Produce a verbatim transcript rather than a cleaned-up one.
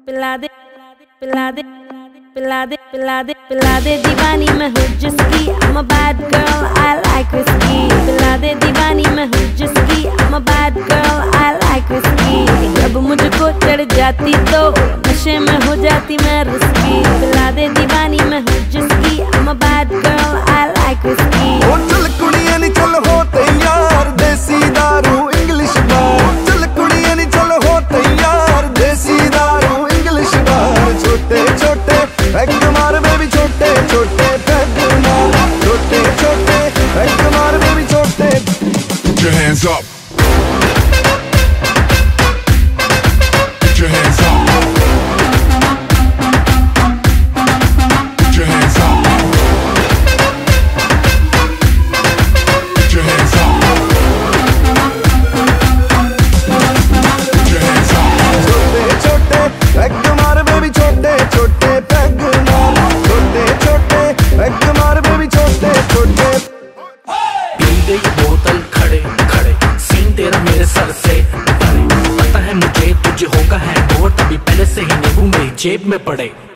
पिला दे पिला दे पिला दे पिला दे पिला दे दीवानी मैं हूँ जिसकी I'm a bad girl I like whiskey पिला दे दीवानी मैं हूँ जिसकी I'm a bad girl I like whiskey जब मुझको चढ़ जाती तो नशे में हो जाती मैं रिस्की पिला दे दीवानी मैं हूँ जिसकी I'm a bad girl I like whiskey ओ चल कुड़ियां नी चल हो तैयार देसी दारू इंग्लिश बार चल कुड़ियां नी चल हो तैयार देसी दारू इंग्लिश बार छोटे छोटे पैग मार बेबी छोटे छोटे पैग मार छोटे छोटे पैग मार बेबी छोटे Put your hands up. Put your hands up. Put your hands up. Put your hands up. Put your hands up. छोटे छोटे पैग मार बेबी छोटे छोटे पैग मार छोटे छोटे पैग मार बेबी छोटे छोटे पी गई बोतल खड़े खड़े सीन तेरा मेरे सर से परे पता है मुझे तुझे होगा है और तभी पहले से ही नींबू मेरी जेब में पड़े